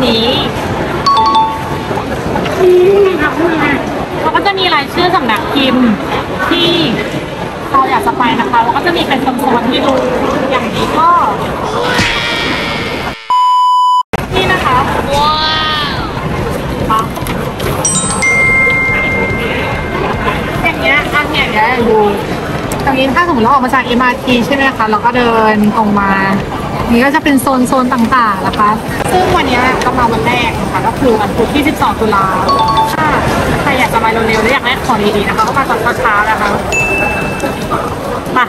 นี้เราก็จะมีรายชื่อสำนักพิมพ์ที่เราอยากจะไปนะคะแล้วก็จะมีเป็นโซนๆที่ดูอย่างนี้ก็นี่นะคะว้าวอย่างเงี้ยดูตรงนี้ถ้าสมมติเราออกมาจาก MRT ใช่ไหมคะเราก็เดินตรงมานี่ก็จะเป็นโซนต่างๆนะคะซึ่งวันนี้ก็มาวันแรกนะคะก็คือวันพุธที่ 12 ตุลาถ้าใครอยากจะมาเร็วๆและอยากได้ของดีๆนะคะก็มาตอนเช้าๆนะคะมา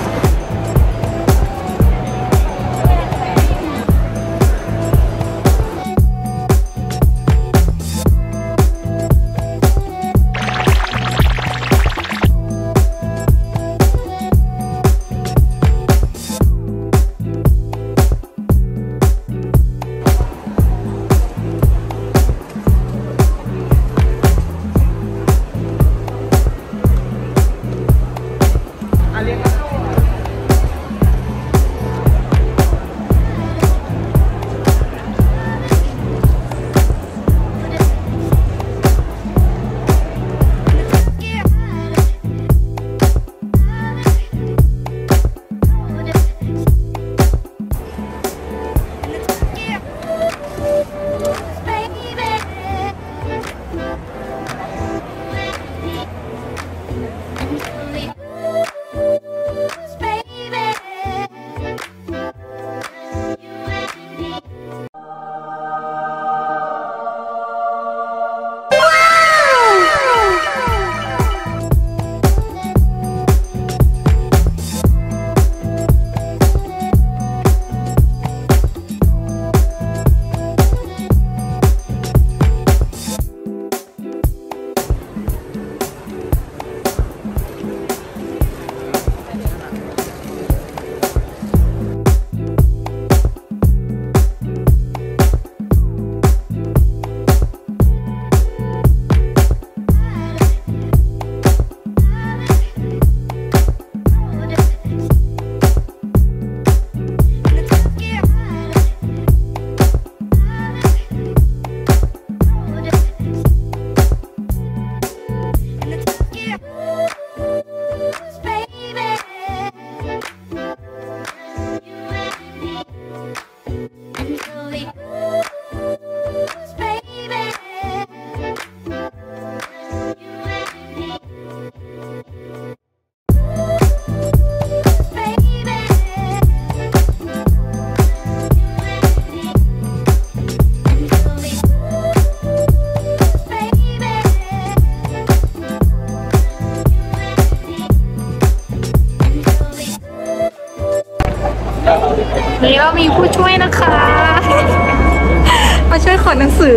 นี่เรามีผู้ช่วยนะคะมาช่วยขนหนังสือ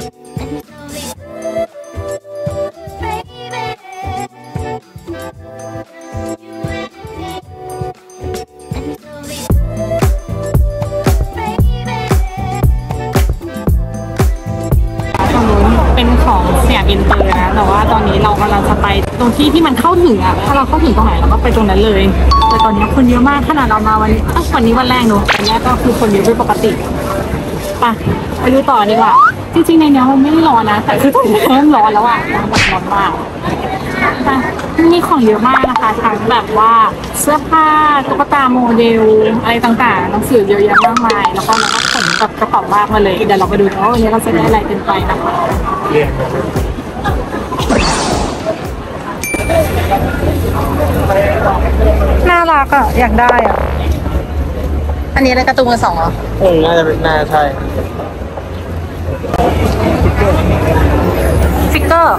เป็นของสยามอินเตอร์นะแต่ว่าตอนนี้เรากำลังจะไปตรงที่มันเข้าถึงอะถ้าเราเข้าถึงตรงไหนเราก็ไปตรงนั้นเลยแต่ตอนนี้คนเยอะมากขนาดเรามาวันนี้วันแรกเนอะวันแรกก็คือคนเยอะเป็นปกติไปดูต่อดีกว่าจริงๆในนี้มันไม่ได้ร้อนนะแต่คือตอนนี้เริ่มร้อนแล้วอะร้อนมากมีของเยอะมากนะคะทั้งแบบว่าเสื้อผ้าตุ๊กตาโมเดลอะไรต่างๆหนังสือเยอะแยะมากมายแล้วก็เราก็ขนกับกระเป๋ามากมาเลยเดี๋ยวเราไปดูว่าวันนี้เราจะได้อะไรเป็นไปนะคะน่ารักอ่ะอยากได้อ่ะอันนี้อะไรการ์ตูนมือสองเหรอน่าจะเป็นใช่ฟิกเกอร์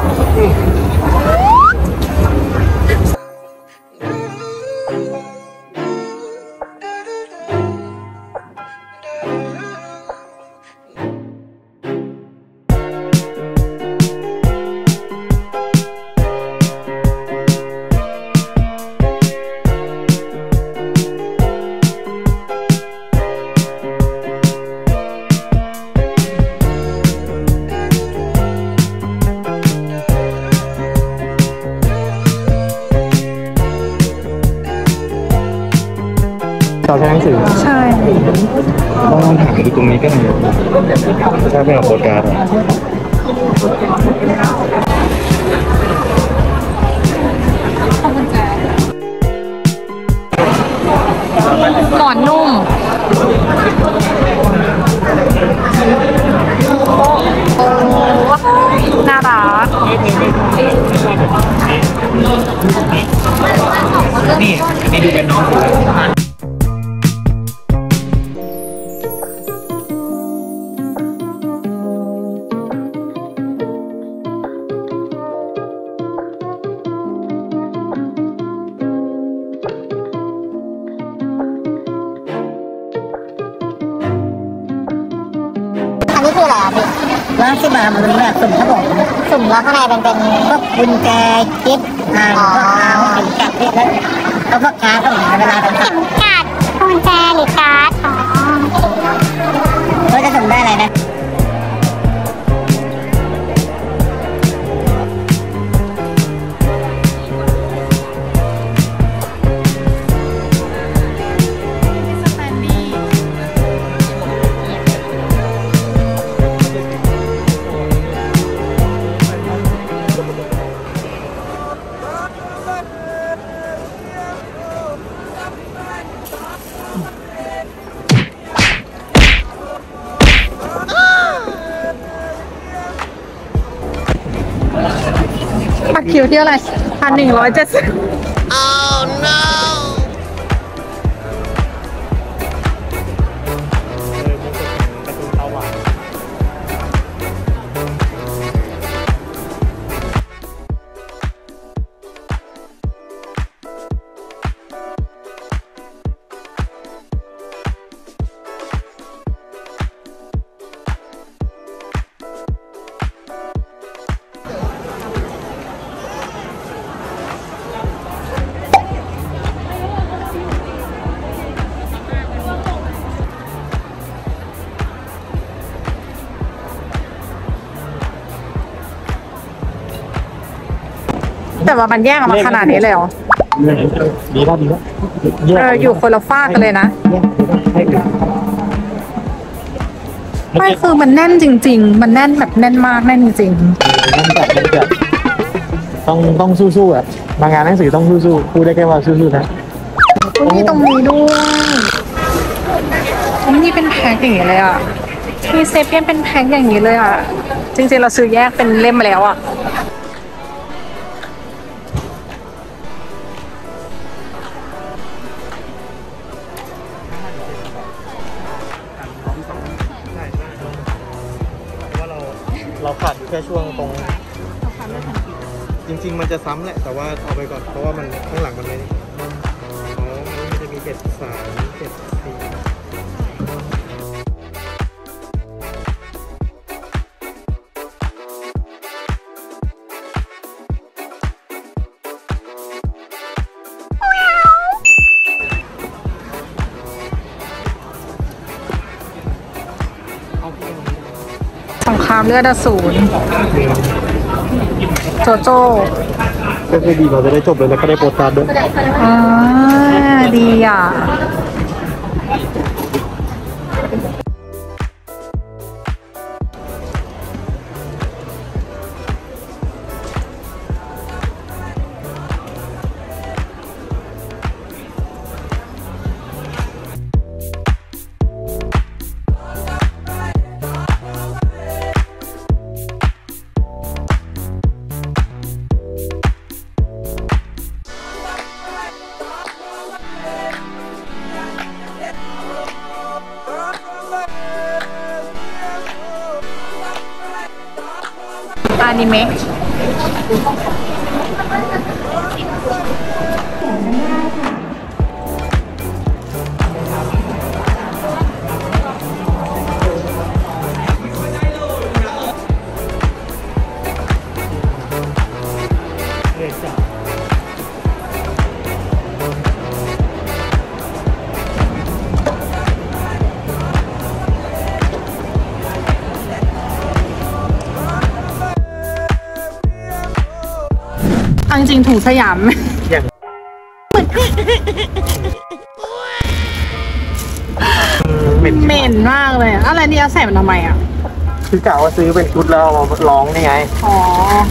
ต้องลองถามดูตรงนี้ก็ได้ถ้าเป็นโปรการ์ดหมอนนุ่มโอ้น่ารักนี่ดูเป็นน้องอันนี้คืออะไรอ่ะพี่ร้านที่มามันเป็นแบบสุ่มครับผมสุ่มแล้วข้างในเป็นพวกกุญแจกิ๊บพวกเอาเข็มกัดที่แล้วพวกการ์ดก็เหมือนเวลาเป็นเข็มกัดกุญแจหรือการ์ดอ๋อเราจะสุ่มได้อะไรนะบัตรคิวที่อะไร1,170แต่ว่ามันแยกออกมาขนาดนี้เลยเหรอดีป่ะอยู่คนละฝากกันเลยนะไม่คือมันแน่นจริงๆมันแน่นแบบแน่นมากแน่นจริงต้องสู้ๆอ่ะมางานหนังสือต้องสู้ๆพูดได้แค่ว่าสู้ๆนะตรงนี้ด้วยนี่เป็นแพ็คอย่างนี้เลยอ่ะมีเซเปียนเป็นแพ็คอย่างนี้เลยอ่ะจริงๆเราซื้อแยกเป็นเล่มมาแล้วอ่ะเราขาดอยู่แค่ช่วงตรงจริงๆมันจะซ้ำแหละแต่ว่าเอาไปก่อนเพราะว่ามันข้างหลังมันไม่มันจะมี73 สงครามเลือดอสูรโจโจ้ก็คือดีเราจะได้จบเลยแล้วก็ได้โปรตการ์ดด้วยดีอ่ะอนิเมะจริงๆถุงสยามเหม็นอนมากเลยอะไรนี่เอาใส่มันทำไมอ่ะคือกะว่าซื้อเป็นชุดแล้วเอามาร้องนี่ไงอ๋อ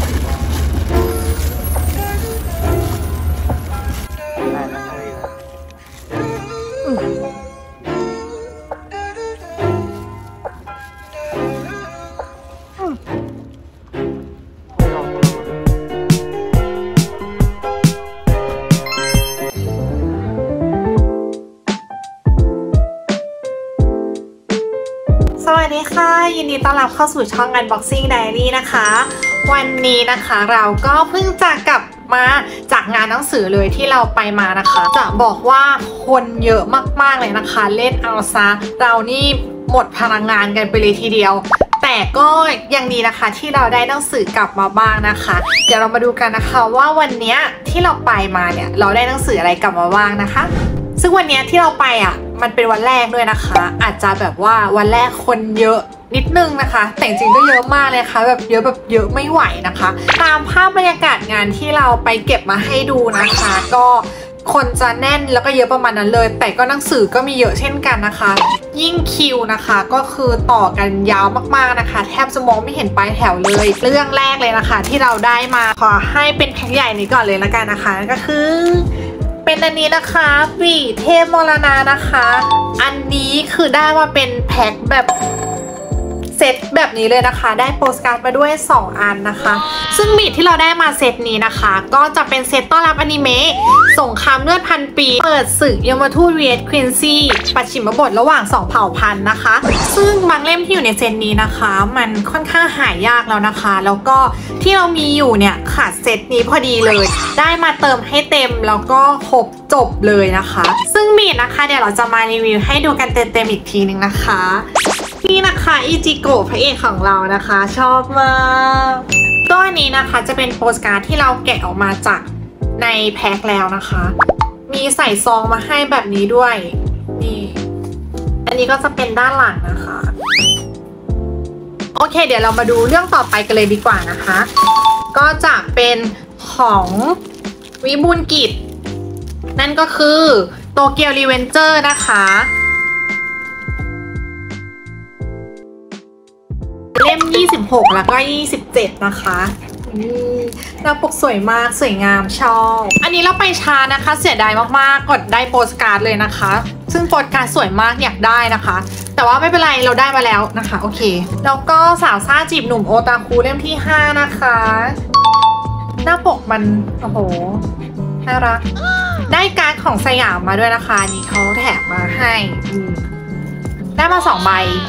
สวัสดีค่ะยินดีต้อนรับเข้าสู่ช่อง Unboxing Diary นะคะวันนี้นะคะเราก็เพิ่งจะกลับมาจากงานหนังสือเลยที่เราไปมานะคะจะบอกว่าคนเยอะมากๆเลยนะคะเล่นเอาซะเรานี่หมดพลังงานกันไปเลยทีเดียวแต่ก็ยังดีนะคะที่เราได้หนังสือกลับมาบ้างนะคะเดี๋ยวเรามาดูกันนะคะว่าวันนี้ที่เราไปมาเนี่ยเราได้หนังสืออะไรกลับมาบ้างนะคะซึ่งวันนี้ที่เราไปมันเป็นวันแรกด้วยนะคะอาจจะแบบว่าวันแรกคนเยอะนิดนึงนะคะแต่จริงๆก็เยอะมากเลยค่ะแบบเยอะไม่ไหวนะคะตามภาพบรรยากาศงานที่เราไปเก็บมาให้ดูนะคะก็คนจะแน่นแล้วก็เยอะประมาณนั้นเลยแต่ก็หนังสือก็มีเยอะเช่นกันนะคะยิ่งคิวนะคะก็คือต่อกันยาวมากๆนะคะแทบจะมองไม่เห็นปลายแถวเลยเรื่องแรกเลยนะคะที่เราได้มาขอให้เป็นแพ็คใหญ่นี้ก่อนเลยละกันนะคะก็คือเป็นอันนี้นะคะวีเทพมรณะนะคะอันนี้คือได้มาเป็นแพ็คแบบเซตแบบนี้เลยนะคะได้โปสการ์ดมาด้วย2อันนะคะซึ่งบีทที่เราได้มาเซตนี้นะคะก็จะเป็นเซตต้อนรับอนิเมะสงครามเลือดพันปีเปิดศึกยมทูตเวียดควินซี่ปัจฉิมบทระหว่าง2เผ่าพันธุ์นะคะซึ่งบางเล่มที่อยู่ในเซตนี้นะคะมันค่อนข้างหายากแล้วนะคะแล้วก็ที่เรามีอยู่เนี่ยขาดเซตนี้พอดีเลยได้มาเติมให้เต็มแล้วก็ครบจบเลยนะคะซึ่งบีทนะคะเดี๋ยวเราจะมารีวิวให้ดูกันเต็มๆอีกทีนึงนะคะนี่นะคะอิจิโกะพระเอกของเรานะคะชอบมากก็อันนี้นะคะจะเป็นโปสการ์ดที่เราแกะออกมาจากในแพ็คแล้วนะคะมีใส่ซองมาให้แบบนี้ด้วยนี่อันนี้ก็จะเป็นด้านหลังนะคะโอเคเดี๋ยวเรามาดูเรื่องต่อไปกันเลยดีกว่านะคะก็จะเป็นของวิบูลย์กิจนั่นก็คือโตเกียวรีเวนเจอร์นะคะเล่ม26แล้วก็27นะคะหน้าปกสวยมากสวยงามชอบอันนี้เราไปช้านะคะเสียดายมากๆกดได้โปสการ์ดเลยนะคะซึ่งโปสการ์ดสวยมากอยากได้นะคะแต่ว่าไม่เป็นไรเราได้มาแล้วนะคะโอเคแล้วก็สาวซ่าจีบหนุ่มโอตาคุเล่มที่5นะคะหน้าปกมันโอ้โหน่ารักได้การ์ดของสยามมาด้วยนะคะนี่เขาแถมมาให้ได้มา2ใบ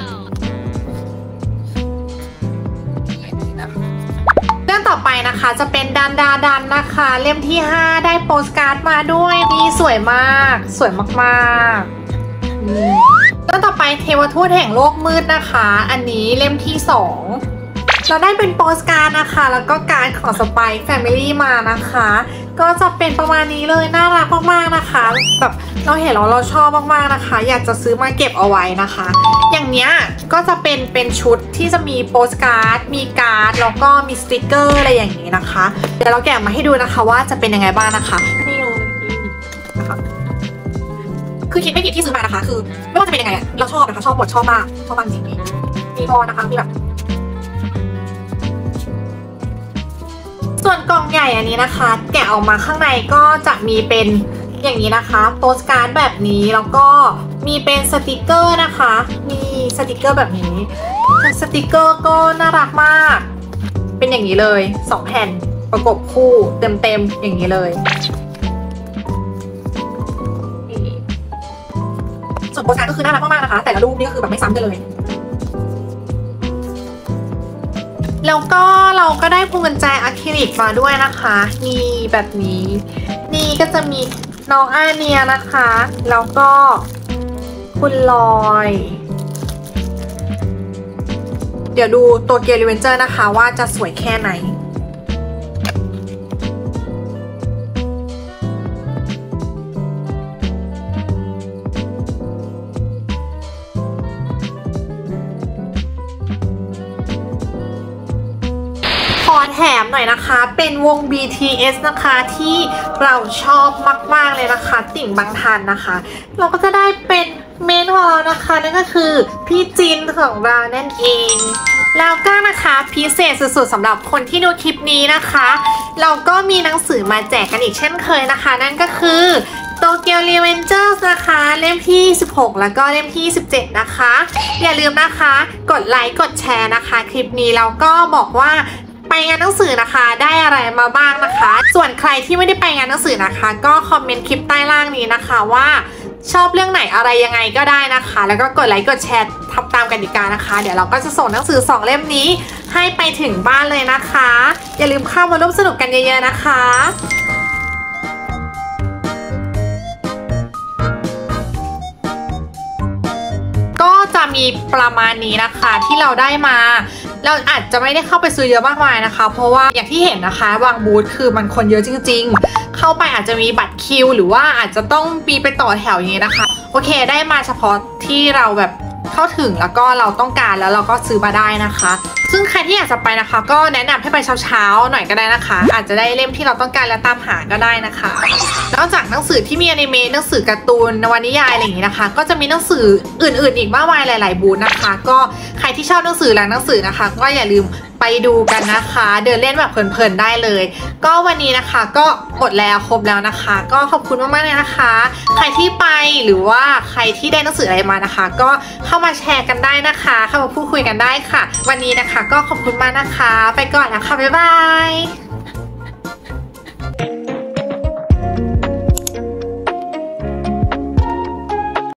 เรื่องต่อไปนะคะจะเป็นดันนะคะเล่มที่5ได้โปสการ์ดมาด้วยนี่สวยมากสวยมากๆเรื่องต่อไปเทวทูตแห่งโลกมืดนะคะอันนี้เล่มที่2เราได้เป็นโปสการ์ดนะคะแล้วก็การ์ดของสไปซ์แฟมิลี่มานะคะก็จะเป็นประมาณนี้เลยน่ารักมากๆนะคะแบบเราเห็นแล้วเราชอบมากๆนะคะอยากจะซื้อมาเก็บเอาไว้นะคะอย่างเนี้ยก็จะเป็นชุดที่จะมีโปสการ์ดมีการ์ดแล้วก็มีสติกเกอร์อะไรอย่างนี้นะคะเดี๋ยวเราแกะมาให้ดูนะคะว่าจะเป็นยังไงบ้างนะคะนี่นะคะคือคิดไม่ผิดที่ซื้อมานะคะคือไม่ว่าจะเป็นยังไงเราชอบนะคะชอบบทชอบมากชอบมากจริงๆมีพอนะคะมีแบบส่วนกล่องใหญ่อันนี้นะคะแกะออกมาข้างในก็จะมีเป็นอย่างนี้นะคะโปสการ์ดแบบนี้แล้วก็มีเป็นสติกเกอร์นะคะมีสติกเกอร์แบบนี้สติกเกอร์ก็น่ารักมากเป็นอย่างนี้เลย2แผ่นประกบคู่เต็มอย่างนี้เลยส่วนโปสการ์ดก็คือน่ารักมากๆนะคะแต่ละรูปนี่ก็คือแบบไม่ซ้ำกันเลยแล้วก็เราก็ได้พวงกุญแจอะคริลิกมาด้วยนะคะนี่แบบนี้นี่ก็จะมีน้องอาเนียนะคะแล้วก็คุณลอยเดี๋ยวดูตัวเกียร์รีเวนเจอร์นะคะว่าจะสวยแค่ไหนแถมหน่อยนะคะเป็นวง BTS นะคะที่เราชอบมากๆเลยนะคะติ่งบางทันนะคะเราก็จะได้เป็นเมนของเรานะคะนั่นก็คือพี่จินของเรานั่นเองแล้วก็นะคะพิเศษสุดๆสำหรับคนที่ดูคลิปนี้นะคะเราก็มีหนังสือมาแจกกันอีกเช่นเคยนะคะนั่นก็คือโตเกียวรีเวนเจอร์นะคะเล่มที่16แล้วก็เล่มที่17นะคะอย่าลืมนะคะกดไลค์กดแชร์นะคะคลิปนี้แล้วก็บอกว่าไปงานหนังสือนะคะได้อะไรมาบ้างนะคะส่วนใครที่ไม่ได้ไปงานหนังสือนะคะก็คอมเมนต์คลิปใต้ล่างนี้นะคะว่าชอบเรื่องไหนอะไรยังไงก็ได้นะคะแล้วก็กดไลค์กดแชร์ทำตามกติกานะคะเดี๋ยวเราก็จะส่งหนังสือ2เล่มนี้ให้ไปถึงบ้านเลยนะคะอย่าลืมเข้ามาร่วมสนุกกันเยอะๆนะคะก็จะมีประมาณนี้นะคะที่เราได้มาเราอาจจะไม่ได้เข้าไปซื้อเยอะมากมายนะคะเพราะว่าอย่างที่เห็นนะคะบางบูธคือมันคนเยอะจริงๆเข้าไปอาจจะมีบัตรคิวหรือว่าอาจจะต้องมีไปต่อแถวอย่างนี้นะคะโอเคได้มาเฉพาะที่เราแบบเข้าถึงแล้วก็เราต้องการแล้วเราก็ซื้อมาได้นะคะซึ่งใครที่อยากจะไปนะคะก็แนะนำให้ไปเช้าๆหน่อยก็ได้นะคะอาจจะได้เล่มที่เราต้องการและตามหาก็ได้นะคะนอกจากหนังสือที่มีอนิเมะหนังสือการ์ตูนนวนิยายอะไรอย่างนี้นะคะก็จะมีหนังสืออื่นๆอีกมากมายหลายๆบูธนะคะก็ใครที่ชอบหนังสือหนังสือนะคะก็อย่าลืมไปดูกันนะคะเดินเล่นแบบเพลินๆได้เลยก็วันนี้นะคะก็หมดแล้วครบแล้วนะคะก็ขอบคุณมากๆเลยนะคะใครที่ไปหรือว่าใครที่ได้หนังสืออะไรมานะคะก็เข้ามาแชร์กันได้นะคะเข้ามาพูดคุยกันได้ค่ะวันนี้นะคะก็ขอบคุณมากนะคะไปก่อนนะคะบ๊ายบาย